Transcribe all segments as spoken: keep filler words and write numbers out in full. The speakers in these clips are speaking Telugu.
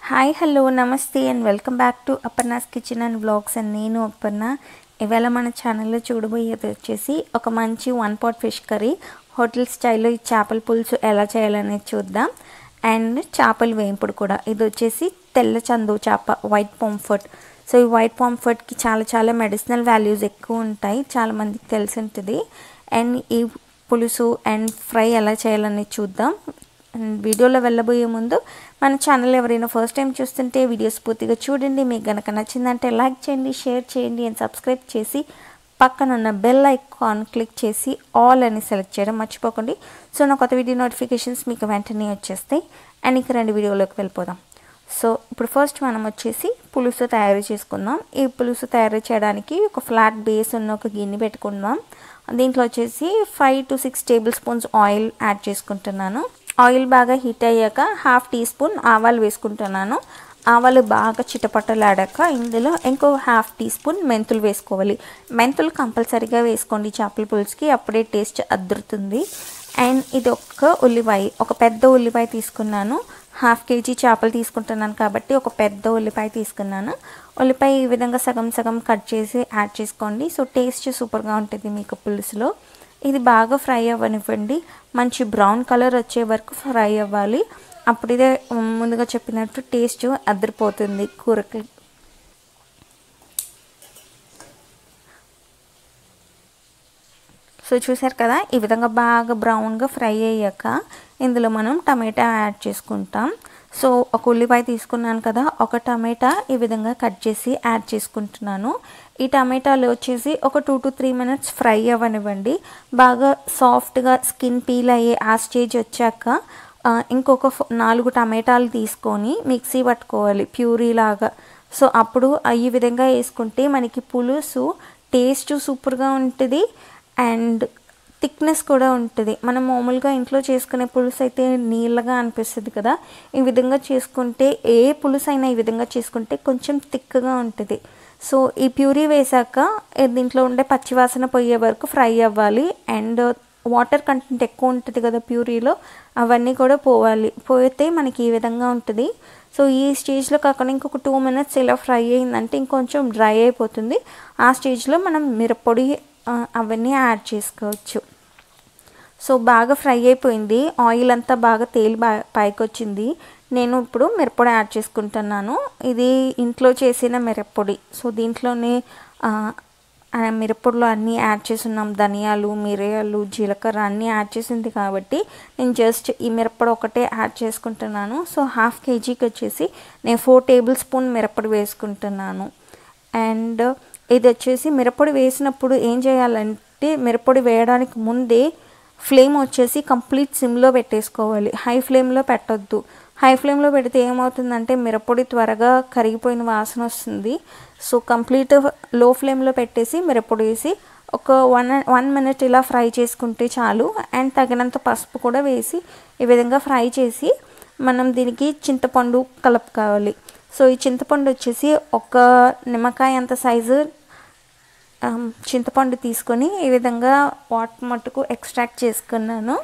Hi hello namaste and welcome back to Aparna's kitchen and vlogs and నేను అపర్ణ. ఇవాళ మన ఛానల్లో చూడబోయేది వచ్చేసి ఒక మంచి one pot fish curry hotel స్టైల్లో ఈ చేపల పులుసు ఎలా చేయాలనేది చూద్దాం. అండ్ చేపల వేంపుడు కూడా. ఇది వచ్చేసి తెల్ల చందు చేప, వైట్ పాంఫ్రెట్. సో ఈ వైట్ పాంఫ్రెట్కి చాలా చాలా మెడిసినల్ వాల్యూస్ ఎక్కువ ఉంటాయి, చాలామందికి తెలిసి ఉంటుంది. అండ్ ఈ పులుసు అండ్ ఫ్రై ఎలా చేయాలనేది చూద్దాం. వీడియోలో వెళ్ళబోయే ముందు మన ఛానల్ ఎవరైనా ఫస్ట్ టైం చూస్తుంటే వీడియోస్ పూర్తిగా చూడండి. మీకు కనుక నచ్చిందంటే లైక్ చేయండి, షేర్ చేయండి అండ్ సబ్స్క్రైబ్ చేసి పక్కన ఉన్న బెల్ ఐకాన్ క్లిక్ చేసి ఆల్ అని సెలెక్ట్ చేయడం మర్చిపోకండి. సో నా కొత్త వీడియో నోటిఫికేషన్స్ మీకు వెంటనే వచ్చేస్తాయి. అండ్ ఇక రెండు వీడియోలోకి వెళ్ళిపోదాం. సో ఇప్పుడు ఫస్ట్ మనం వచ్చేసి పులుసు తయారు చేసుకుందాం. ఈ పులుసు తయారు చేయడానికి ఒక ఫ్లాట్ బేస్ ఉన్న ఒక గిన్నె పెట్టుకుందాం. దీంట్లో వచ్చేసి five to six tablespoons oil add చేసుకుంటున్నాను. ఆయిల్ బాగా హీట్ అయ్యాక హాఫ్ టీ స్పూన్ ఆవాలు వేసుకుంటున్నాను. ఆవాలు బాగా చిటపటలాడాక ఇందులో ఇంకో హాఫ్ టీ స్పూన్ మెంతులు వేసుకోవాలి. మెంతులు కంపల్సరీగా వేసుకోండి చేపల పులుసుకి, అప్పుడే టేస్ట్ అద్దురుతుంది. అండ్ ఇది ఒక ఉల్లిపాయ, ఒక పెద్ద ఉల్లిపాయ తీసుకున్నాను. హాఫ్ కేజీ చేపలు తీసుకుంటున్నాను కాబట్టి ఒక పెద్ద ఉల్లిపాయ తీసుకున్నాను. ఉల్లిపాయ ఈ విధంగా సగం సగం కట్ చేసి యాడ్ చేసుకోండి. సో టేస్ట్ సూపర్గా ఉంటుంది మీకు పులుసులో. ఇది బాగా ఫ్రై అవ్వనివ్వండి, మంచి బ్రౌన్ కలర్ వచ్చే వరకు ఫ్రై అవ్వాలి. అప్పుడు ఇదే ముందుగా చెప్పినట్టు టేస్ట్ అదిరిపోతుంది కూరకి. సో చూసారు కదా, ఈ విధంగా బాగా బ్రౌన్గా ఫ్రై అయ్యాక ఇందులో మనం టమాటా యాడ్ చేసుకుంటాం. సో ఒక ఉల్లిపాయ తీసుకున్నాను కదా, ఒక టమాటా ఈ విధంగా కట్ చేసి యాడ్ చేసుకుంటున్నాను. ఈ టమాటాలు వచ్చేసి ఒక two to three minutes fry అవ్వనివ్వండి. బాగా సాఫ్ట్గా స్కిన్ పీల్ అయ్యే ఆ స్టేజ్ వచ్చాక ఇంకొక నాలుగు టమాటాలు తీసుకొని మిక్సీ పట్టుకోవాలి ప్యూరీ లాగా. సో అప్పుడు ఈ విధంగా వేసుకుంటే మనకి పులుసు టేస్ట్ సూపర్గా ఉంటుంది అండ్ థిక్నెస్ కూడా ఉంటుంది. మనం మామూలుగా ఇంట్లో చేసుకునే పులుసు అయితే నీళ్ళగా అనిపిస్తుంది కదా, ఈ విధంగా చేసుకుంటే ఏ పులుసు అయినా ఈ విధంగా చేసుకుంటే కొంచెం థిక్గా ఉంటుంది. సో ఈ ప్యూరీ వేసాక దీంట్లో ఉండే పచ్చివాసన పోయే వరకు ఫ్రై అవ్వాలి. అండ్ వాటర్ కంటెంట్ ఎక్కువ ఉంటుంది కదా ప్యూరీలో, అవన్నీ కూడా పోవాలి. పోతే మనకి ఈ విధంగా ఉంటుంది. సో ఈ స్టేజ్లో కాకుండా ఇంకొక టూ మినిట్స్ ఇలా ఫ్రై అయిందంటే ఇంకొంచెం డ్రై అయిపోతుంది. ఆ స్టేజ్లో మనం మిరప్పొడి అవన్నీ యాడ్ చేసుకోవచ్చు. సో బాగా ఫ్రై అయిపోయింది, ఆయిల్ అంతా బాగా తేలి బా పైకి వచ్చింది. నేను ఇప్పుడు మిరప్పొడి యాడ్ చేసుకుంటున్నాను. ఇది ఇంట్లో చేసిన మిరప్పొడి. సో దీంట్లోనే మిరప్పొడిలో అన్నీ యాడ్ చేసున్నాం, ధనియాలు, మిరియాలు, జీలకర్ర అన్నీ యాడ్ చేసింది కాబట్టి నేను జస్ట్ ఈ మిరప్పొడి ఒకటే యాడ్ చేసుకుంటున్నాను. సో హాఫ్ కేజీకి వచ్చేసి నేను ఫోర్ టేబుల్ స్పూన్ మిరప్పొడి వేసుకుంటున్నాను. అండ్ ఇది వచ్చేసి మిరప్పొడి వేసినప్పుడు ఏం చేయాలంటే మిరప్పొడి వేయడానికి ముందే ఫ్లేమ్ వచ్చేసి కంప్లీట్ సిమ్లో పెట్టేసుకోవాలి, హై ఫ్లేమ్లో పెట్టొద్దు. హై ఫ్లేమ్లో పెడితే ఏమవుతుందంటే మిరప్పొడి త్వరగా కరిగిపోయిన వాసన వస్తుంది. సో కంప్లీట్ లో ఫ్లేమ్లో పెట్టేసి మిరప్పొడి వేసి ఒక వన్ వన్ మినిట్ ఇలా ఫ్రై చేసుకుంటే చాలు. అండ్ తగినంత పసుపు కూడా వేసి ఈ విధంగా ఫ్రై చేసి మనం దీనికి చింతపండు కలుపుకోవాలి. సో ఈ చింతపండు వచ్చేసి ఒక నిమ్మకాయ అంత సైజు చింతపండు తీసుకొని ఈ విధంగా వాటర్ మట్టుకు ఎక్స్ట్రాక్ట్ చేసుకున్నాను.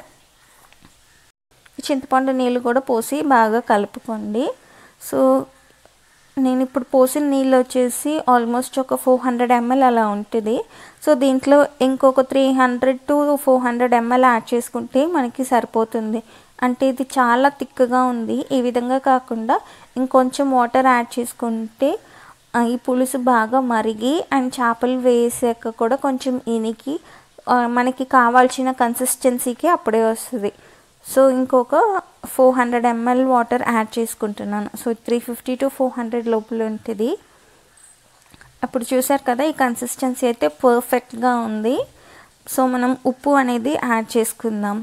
చింతపండు నీళ్ళు కూడా పోసి బాగా కలుపుకోండి. సో నేను ఇప్పుడు పోసిన నీళ్ళు వచ్చేసి ఆల్మోస్ట్ ఒక ఫోర్ హండ్రెడ్ ఎంఎల్ అలా ఉంటుంది. సో దీంట్లో ఇంకొక three hundred to four hundred ml add చేసుకుంటే మనకి సరిపోతుంది. అంటే ఇది చాలా థిక్గా ఉంది. ఈ విధంగా కాకుండా ఇంకొంచెం వాటర్ యాడ్ చేసుకుంటే ఈ పులుసు బాగా మరిగి అండ్ చేపలు వేసాక కూడా కొంచెం ఇనికి మనకి కావాల్సిన కన్సిస్టెన్సీకి అప్పుడే వస్తుంది. సో ఇంకొక four hundred ml water add చేసుకుంటున్నాను. So three fifty to four hundred లోపల ఉంటుంది. అప్పుడు చూసారు కదా, ఈ కన్సిస్టెన్సీ అయితే పర్ఫెక్ట్గా ఉంది. సో మనం ఉప్పు అనేది యాడ్ చేసుకుందాం.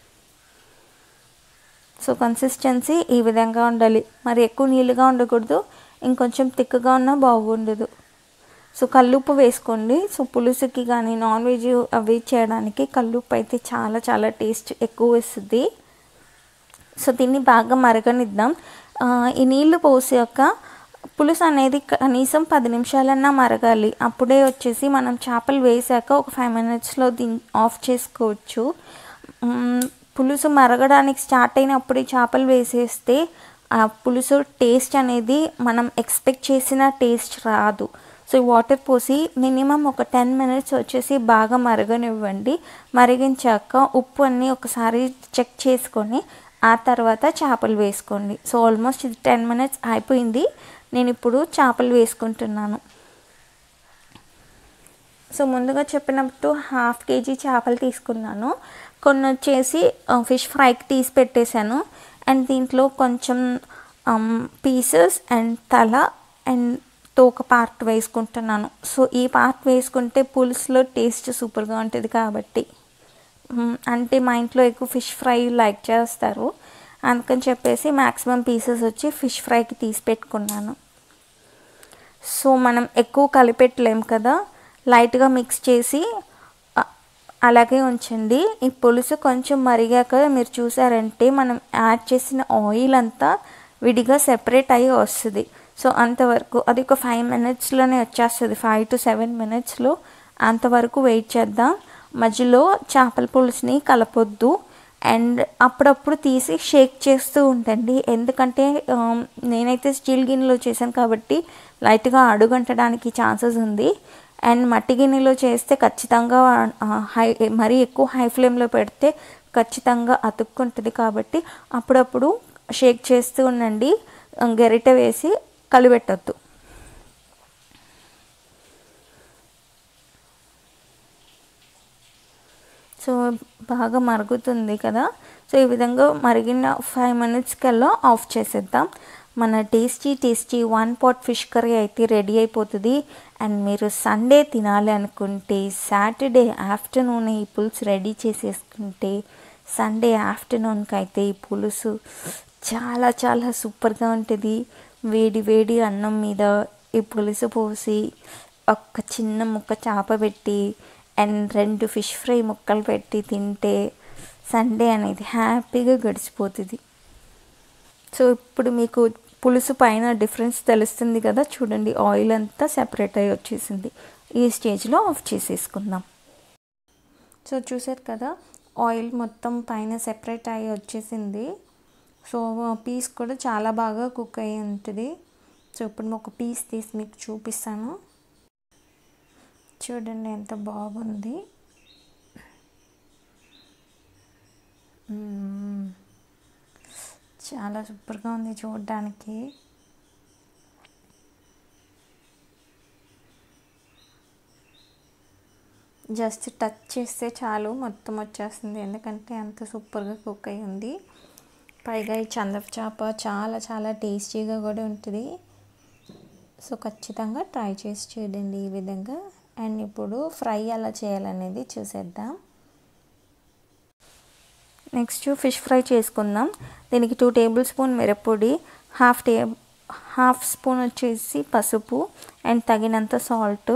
సో కన్సిస్టెన్సీ ఈ విధంగా ఉండాలి, మరి ఎక్కువ నీళ్ళుగా ఉండకూడదు, ఇంకొంచెం థిక్గా ఉన్నా బాగుండదు. సో కల్లుప్పు వేసుకోండి. సో పులుసుకి కానీ నాన్ వెజ్ అవి చేయడానికి కల్లుప్పు అయితే చాలా చాలా టేస్ట్ ఎక్కువ వస్తుంది. సో దీన్ని బాగా మరగనిద్దాం. ఈ నీళ్లు పోసాక పులుసు అనేది కనీసం పది నిమిషాలన్నా మరగాలి. అప్పుడే వచ్చేసి మనం చేపలు వేసాక ఒక ఫైవ్ మినిట్స్లో దీన్ని ఆఫ్ చేసుకోవచ్చు. పులుసు మరగడానికి స్టార్ట్ అయినప్పుడు చేపలు వేసేస్తే ఆ పులుసు టేస్ట్ అనేది మనం ఎక్స్పెక్ట్ చేసిన టేస్ట్ రాదు. సో వాటర్ పోసి మినిమం ఒక టెన్ మినిట్స్ వచ్చేసి బాగా మరగనివ్వండి. మరిగించాక ఉప్పు అన్నీ ఒకసారి చెక్ చేసుకొని ఆ తర్వాత చేపలు వేసుకోండి. సో ఆల్మోస్ట్ ఇది టెన్ మినిట్స్ అయిపోయింది. నేను ఇప్పుడు చేపలు వేసుకుంటున్నాను. సో ముందుగా చెప్పినట్టు హాఫ్ కేజీ చేపలు తీసుకున్నాను. కొన్ని వచ్చేసి ఫిష్ ఫ్రైకి తీసి పెట్టేశాను. అండ్ దీంట్లో కొంచెం పీసెస్ అండ్ తల అండ్ తోక పార్ట్ వేసుకుంటున్నాను. సో ఈ పార్ట్ వేసుకుంటే పులుసులో టేస్ట్ సూపర్గా ఉంటుంది కాబట్టి. అంటే మా ఇంట్లో ఎక్కువ ఫిష్ ఫ్రై లైక్ చేస్తారు, అందుకని చెప్పేసి మ్యాక్సిమం పీసెస్ వచ్చి ఫిష్ ఫ్రైకి తీసి పెట్టుకున్నాను. సో మనం ఎక్కువ కలిపెట్టలేం కదా, లైట్గా మిక్స్ చేసి అలాగే ఉంచండి. ఈ పులుసు కొంచెం మరిగాక మీరు చూసారంటే మనం యాడ్ చేసిన ఆయిల్ అంతా విడిగా సెపరేట్ అయ్యి వస్తుంది. సో అంతవరకు అది ఒక ఫైవ్ మినిట్స్లోనే వచ్చేస్తుంది, ఫైవ్ టు సెవెన్ మినిట్స్లో. అంతవరకు వెయిట్ చేద్దాం. మధ్యలో చేపల పులుసుని కలపొద్దు. అండ్ అప్పుడప్పుడు తీసి షేక్ చేస్తూ ఉండండి, ఎందుకంటే నేనైతే స్టీల్ గిన్నెలో చేశాను కాబట్టి లైట్గా అడుగంటడానికి ఛాన్సెస్ ఉంది. అండ్ మట్టి గిన్నెలో చేస్తే ఖచ్చితంగా హై మరీ ఎక్కువ హై ఫ్లేమ్లో పెడితే ఖచ్చితంగా అతుక్కుంటుంది కాబట్టి అప్పుడప్పుడు షేక్ చేస్తూ ఉండండి, గరిట వేసి కలిపెట్టద్దు. సో బాగా మరుగుతుంది కదా. సో ఈ విధంగా మరిగిన ఫైవ్ మినిట్స్ కల్లా ఆఫ్ చేసేద్దాం. మన tasty tasty one pot fish curry అయితే రెడీ అయిపోతుంది. అండ్ మీరు సండే తినాలి అనుకుంటే సాటర్డే ఆఫ్టర్నూన్ ఈ పులుసు రెడీ చేసేసుకుంటే సండే ఆఫ్టర్నూన్కి అయితే ఈ పులుసు చాలా చాలా సూపర్గా ఉంటుంది. వేడి వేడి అన్నం మీద ఈ పులుసు పోసి ఒక్క చిన్న ముక్క చేప పెట్టి అండ్ రెండు ఫిష్ ఫ్రై ముక్కలు పెట్టి తింటే సండే అనేది హ్యాపీగా గడిచిపోతుంది. సో ఇప్పుడు మీకు పులుసు పైన డిఫరెన్స్ తెలుస్తుంది కదా, చూడండి ఆయిల్ అంతా సెపరేట్ అయ్యి వచ్చేసింది. ఈ స్టేజ్లో ఆఫ్ చేసేసుకుందాం. సో చూసారు కదా, ఆయిల్ మొత్తం పైన సెపరేట్ అయ్యి వచ్చేసింది. సో పీస్ కూడా చాలా బాగా కుక్ అయ్యి ఉంటుంది. సో ఇప్పుడు ఒక పీస్ తీసి మీకు చూపిస్తాను. చూడండి ఎంత బాగుంది. చాలా సూపర్గా ఉంది చూడడానికి. జస్ట్ టచ్ చేస్తే చాలు మొత్తం వచ్చేస్తుంది, ఎందుకంటే అంత సూపర్గా కుక్ అయి ఉంది. పైగా ఈ చందపు చేప చాలా చాలా టేస్టీగా కూడా ఉంటుంది. సో ఖచ్చితంగా ట్రై చేసి చూడండి ఈ విధంగా. అండ్ ఇప్పుడు ఫ్రై ఎలా చేయాలనేది చూసేద్దాం. నెక్స్ట్ ఫిష్ ఫ్రై చేసుకుందాం. దీనికి టూ టేబుల్ స్పూన్ మిరప్పొడి, హాఫ్ టే హాఫ్ స్పూన్ వచ్చేసి పసుపు అండ్ తగినంత salt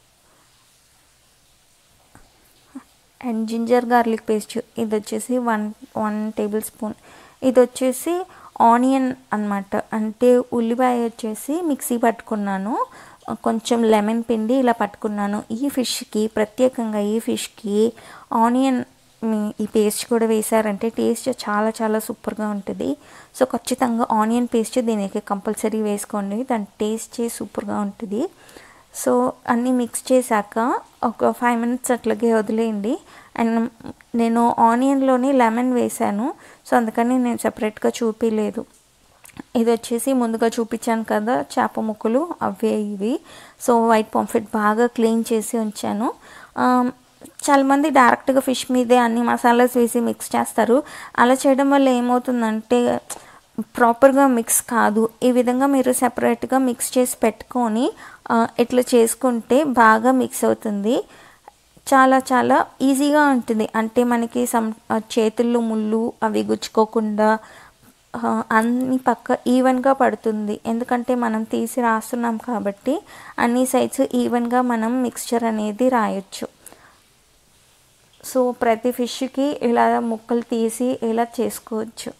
and ginger garlic paste, ఇది వచ్చేసి వన్ వన్ టేబుల్ స్పూన్. ఇది వచ్చేసి ఆనియన్ అన్నమాట, అంటే ఉల్లిపాయ వచ్చేసి మిక్సీ పట్టుకున్నాను, కొంచెం లెమన్ పిండి ఇలా పట్టుకున్నాను. ఈ ఫిష్కి ప్రత్యేకంగా ఈ ఫిష్కి ఆనియన్ ఈ పేస్ట్ కూడా వేసారంటే టేస్ట్ చాలా చాలా సూపర్గా ఉంటుంది. సో ఖచ్చితంగా ఆనియన్ పేస్ట్ దీనికి కంపల్సరీ వేసుకోండి, దాని టేస్ట్ సూపర్గా ఉంటుంది. సో అన్నీ మిక్స్ చేశాక ఒక ఫైవ్ మినిట్స్ అట్లాగే వదిలేయండి. అండ్ నేను ఆనియన్లోనే లెమన్ వేసాను, సో అందుకని నేను సపరేట్గా చూపించలేదు. ఇది వచ్చేసి ముందుగా చూపించాను కదా చేప ముక్కలు, అవే ఇవి. సో వైట్ పాంఫ్రెట్ బాగా క్లీన్ చేసి ఉంచాను. చాలామంది డైరెక్ట్గా ఫిష్ మీదే అన్ని మసాలాస్ వేసి మిక్స్ చేస్తారు. అలా చేయడం వల్ల ఏమవుతుందంటే ప్రాపర్గా మిక్స్ కాదు. ఈ విధంగా మీరు సెపరేట్గా మిక్స్ చేసి పెట్టుకొని ఇట్లా చేసుకుంటే బాగా మిక్స్ అవుతుంది. చాలా చాలా ఈజీగా ఉంటుంది, అంటే మనకి సమ్ చేతుల్లో ముళ్ళు అవి గుచ్చుకోకుండా అన్ని పక్క ఈవెన్గా పడుతుంది, ఎందుకంటే మనం తీసి రాస్తున్నాం కాబట్టి అన్ని సైడ్స్ ఈవెన్గా మనం మిక్స్చర్ అనేది రాయొచ్చు. సో ప్రతి ఫిష్కి ఇలా ముక్కలు తీసి ఇలా చేసుకోవచ్చు.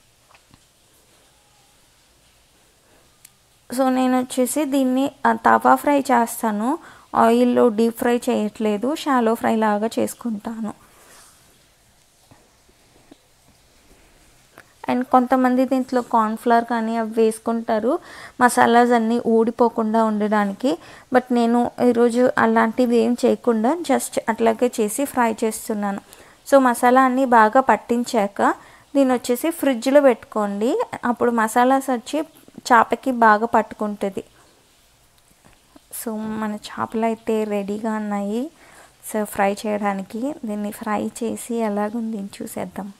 సో నేను వచ్చేసి దీన్ని తవా ఫ్రై చేస్తాను, ఆయిల్లో డీప్ ఫ్రై చేయట్లేదు, షాలో ఫ్రై లాగా చేసుకుంటాను. అండ్ కొంతమంది దీంట్లో కార్న్ఫ్లవర్ కానీ అవి వేసుకుంటారు మసాలాస్ అన్నీ ఊడిపోకుండా ఉండడానికి. బట్ నేను ఈరోజు అలాంటివి ఏం చేయకుండా జస్ట్ అట్లాగే చేసి ఫ్రై చేస్తున్నాను. సో మసాలా అన్నీ బాగా పట్టించాక దీన్ని వచ్చేసి ఫ్రిడ్జ్లో పెట్టుకోండి. అప్పుడు మసాలాస్ వచ్చి చేపకి బాగా పట్టుకుంటుంది. సో మన చేపలు అయితే రెడీగా ఉన్నాయి సో ఫ్రై చేయడానికి. దీన్ని ఫ్రై చేసి ఎలాగుంది చూసేద్దాం.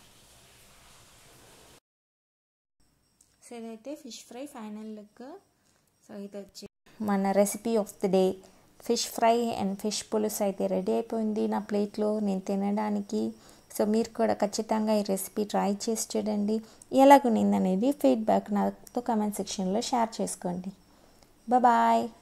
సో ఇదైతే fish fry final look. So ఇది వచ్చి మన recipe of the day fish fry and fish పులుసు అయితే రెడీ అయిపోయింది నా ప్లేట్లో నేను తినడానికి. సో మీరు కూడా ఖచ్చితంగా ఈ రెసిపీ ట్రై చేసి చూడండి. ఎలాగుంది అనేది ఫీడ్బ్యాక్ నాతో కామెంట్ సెక్షన్లో షేర్ చేసుకోండి. బాయ్.